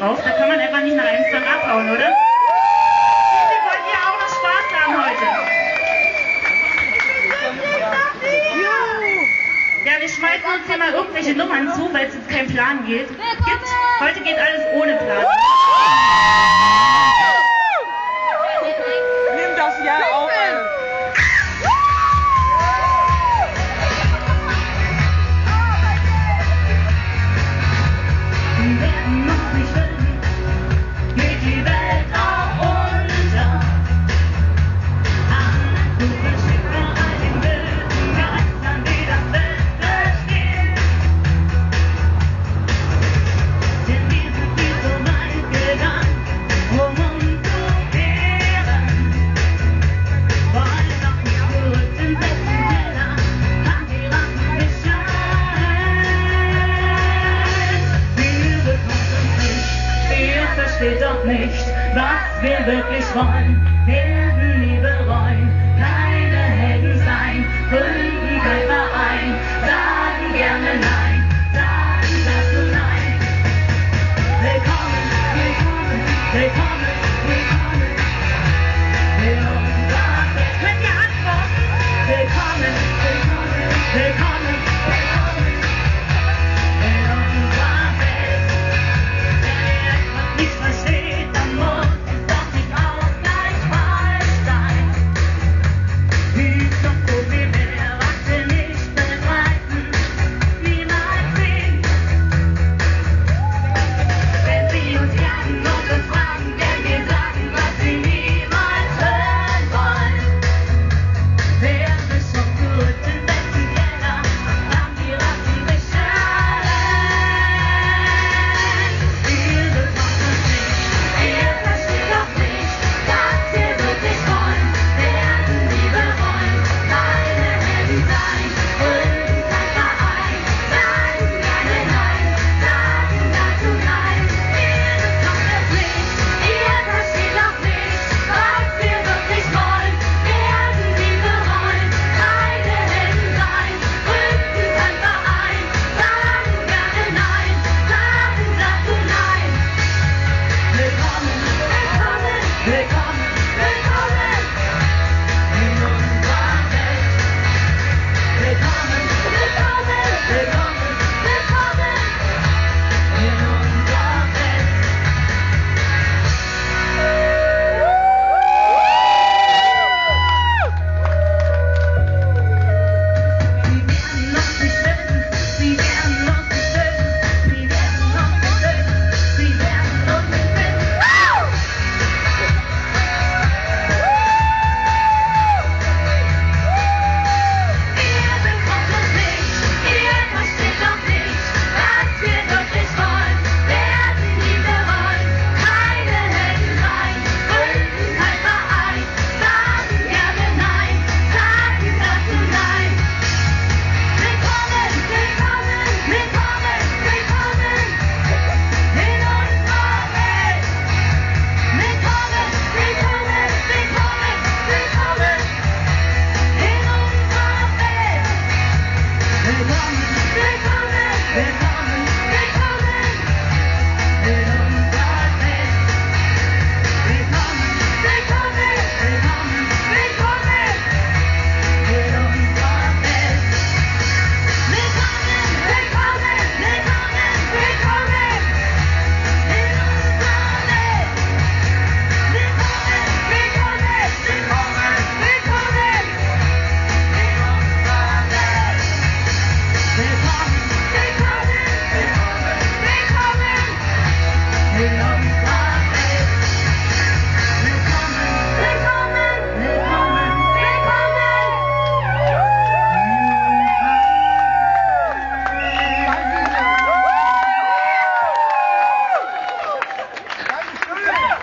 drauf. Da kann man einfach nicht nach einem Song abhauen, oder? Wir wollten ja auch noch Spaß haben heute. Ja, wir schmeißen uns hier mal irgendwelche Nummern zu, weil es jetzt keinen Plan gibt. Heute geht alles ohne Plan. Nimm das ja auf. Versteht doch nicht, was wir wirklich wollen, werden nie bereuen, keine Helden sein, gründen kein Verein, sagen gerne nein, sagen dazu nein. Willkommen, willkommen, willkommen.